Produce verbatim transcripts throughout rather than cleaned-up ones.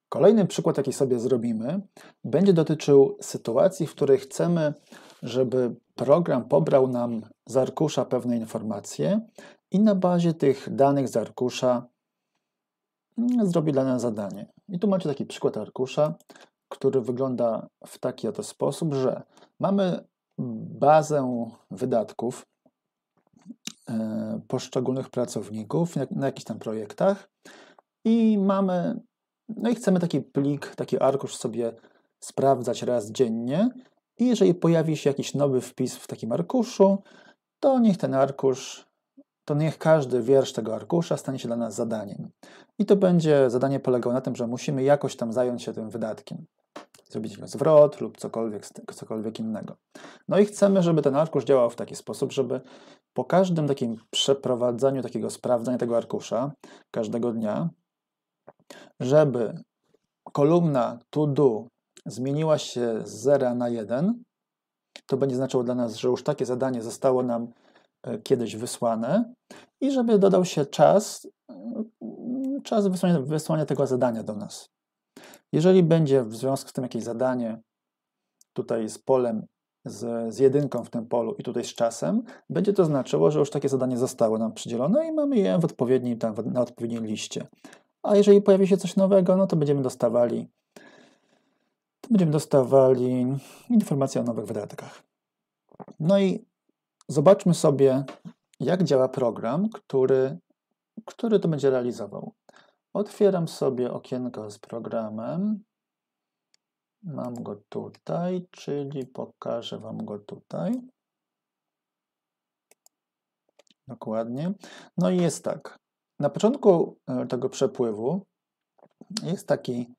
Kolejny przykład, jaki sobie zrobimy, będzie dotyczył sytuacji, w której chcemy, żeby program pobrał nam z arkusza pewne informacje i na bazie tych danych z arkusza zrobi dla nas zadanie. I tu macie taki przykład arkusza, który wygląda w taki oto sposób, że mamy bazę wydatków poszczególnych pracowników na jakichś tam projektach i mamy, no i chcemy taki plik, taki arkusz sobie sprawdzać raz dziennie i jeżeli pojawi się jakiś nowy wpis w takim arkuszu, to niech ten arkusz, to niech każdy wiersz tego arkusza stanie się dla nas zadaniem. I to będzie zadanie polegało na tym, że musimy jakoś tam zająć się tym wydatkiem. Zrobić zwrot lub cokolwiek, cokolwiek innego. No i chcemy, żeby ten arkusz działał w taki sposób, żeby po każdym takim przeprowadzaniu, takiego sprawdzania tego arkusza każdego dnia, żeby kolumna to do zmieniła się z zera na jeden, to będzie znaczyło dla nas, że już takie zadanie zostało nam kiedyś wysłane i żeby dodał się czas, czas wysłania, wysłania tego zadania do nas. Jeżeli będzie w związku z tym jakieś zadanie tutaj z polem, z, z jedynką w tym polu i tutaj z czasem, będzie to znaczyło, że już takie zadanie zostało nam przydzielone i mamy je w odpowiednim, tam, na odpowiedniej liście. A jeżeli pojawi się coś nowego, no to będziemy dostawali, to będziemy dostawali informacje o nowych wydatkach. No i zobaczmy sobie, jak działa program, który, który to będzie realizował. Otwieram sobie okienko z programem. Mam go tutaj, czyli pokażę Wam go tutaj. Dokładnie. No i jest tak. Na początku tego przepływu jest taki,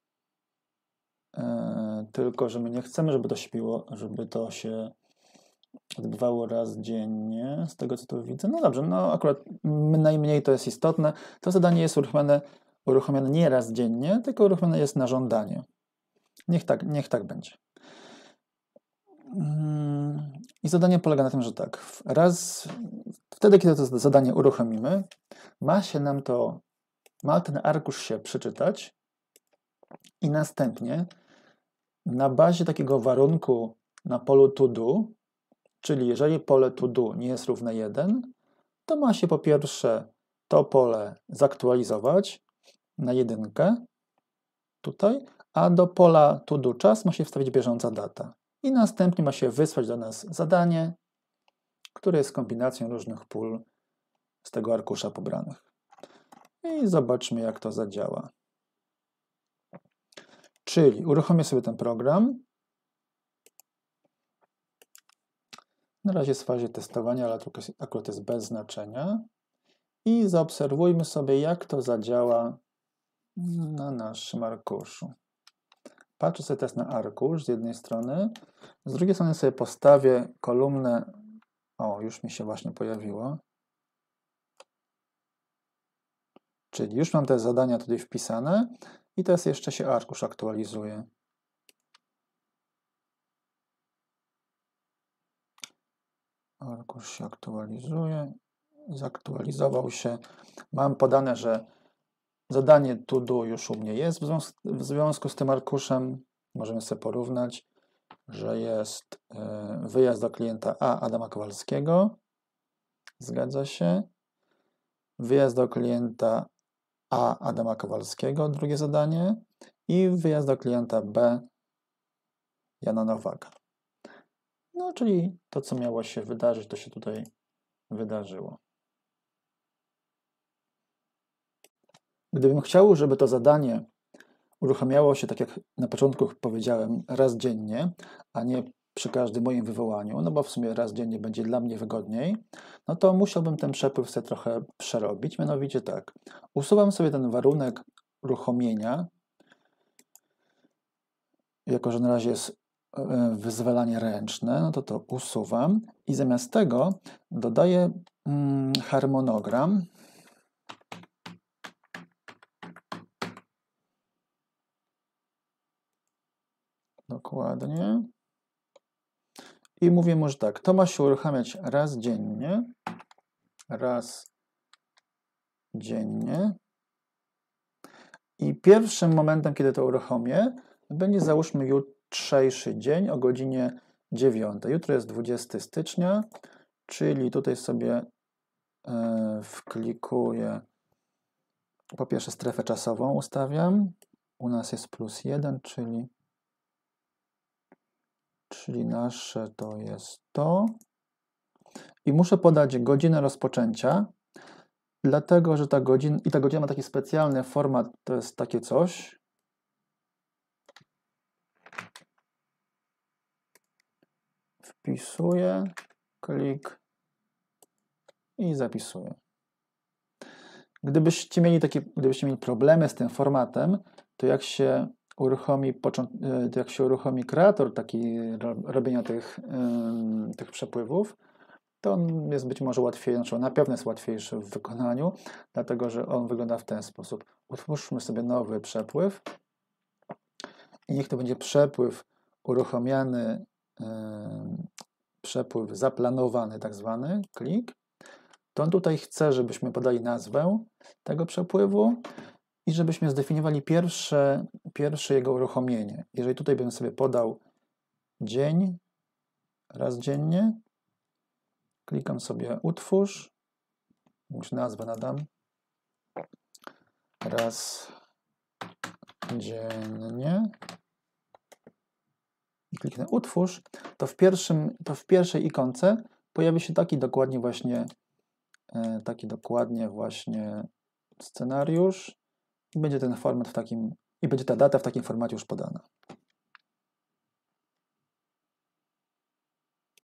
e, tylko że my nie chcemy, żeby to śpiło, żeby to się odbywało raz dziennie, z tego co tu widzę. No dobrze, no akurat najmniej to jest istotne. To zadanie jest uruchomione, uruchomione nie raz dziennie, tylko uruchomione jest na żądanie. Niech tak, niech tak będzie. I zadanie polega na tym, że tak, raz, wtedy kiedy to zadanie uruchomimy, ma się nam to, ma ten arkusz się przeczytać i następnie na bazie takiego warunku na polu to do, czyli jeżeli pole to do nie jest równe jeden, to ma się po pierwsze to pole zaktualizować na jedynkę tutaj, a do pola to do czas ma się wstawić bieżąca data. I następnie ma się wysłać do nas zadanie, które jest kombinacją różnych pól z tego arkusza pobranych. I zobaczmy, jak to zadziała. Czyli uruchomię sobie ten program. Na razie jest w fazie testowania, ale akurat jest bez znaczenia. I zaobserwujmy sobie, jak to zadziała na naszym arkuszu. Patrzę sobie teraz na arkusz z jednej strony, z drugiej strony sobie postawię kolumnę, o, już mi się właśnie pojawiło, czyli już mam te zadania tutaj wpisane i teraz jeszcze się arkusz aktualizuje. Arkusz się aktualizuje, zaktualizował się, mam podane, że zadanie to do już u mnie jest w związku, w związku z tym arkuszem. Możemy sobie porównać, że jest wyjazd do klienta A Adama Kowalskiego. Zgadza się. Wyjazd do klienta A Adama Kowalskiego, drugie zadanie. I wyjazd do klienta B Jana Nowaka. No, czyli to, co miało się wydarzyć, to się tutaj wydarzyło. Gdybym chciał, żeby to zadanie uruchamiało się, tak jak na początku powiedziałem, raz dziennie, a nie przy każdym moim wywołaniu, no bo w sumie raz dziennie będzie dla mnie wygodniej, no to musiałbym ten przepływ sobie trochę przerobić, mianowicie tak, usuwam sobie ten warunek uruchomienia, jako że na razie jest wyzwalanie ręczne, no to to usuwam i zamiast tego dodaję mm, harmonogram. Dokładnie. I mówię mu, że tak, to ma się uruchamiać raz dziennie, raz dziennie, I pierwszym momentem, kiedy to uruchomię, będzie załóżmy jutrzejszy dzień o godzinie dziewiątej. Jutro jest dwudziestego stycznia, czyli tutaj sobie yy, wklikuję, po pierwsze strefę czasową ustawiam. U nas jest plus jeden, czyli, czyli nasze to jest to. I muszę podać godzinę rozpoczęcia, dlatego że ta godzina, i ta godzina ma taki specjalny format, to jest takie coś. Wpisuję, klik i zapisuję. Gdybyście mieli takie, gdybyście mieli problemy z tym formatem, to jak się uruchomi, jak się uruchomi kreator taki robienia tych, yy, tych przepływów, to on jest być może łatwiejszy, znaczy na pewno jest łatwiejszy w wykonaniu, dlatego że on wygląda w ten sposób. Utwórzmy sobie nowy przepływ i niech to będzie przepływ uruchomiony, yy, przepływ zaplanowany tak zwany, klik. To on tutaj chce, żebyśmy podali nazwę tego przepływu i żebyśmy zdefiniowali pierwsze, pierwsze jego uruchomienie. Jeżeli tutaj bym sobie podał dzień, raz dziennie, klikam sobie utwórz, już nazwę nadam, raz dziennie i kliknę utwórz, to w, pierwszym, to w pierwszej ikonce pojawi się taki dokładnie właśnie taki dokładnie właśnie scenariusz i będzie ten format w takim, i będzie ta data w takim formacie już podana.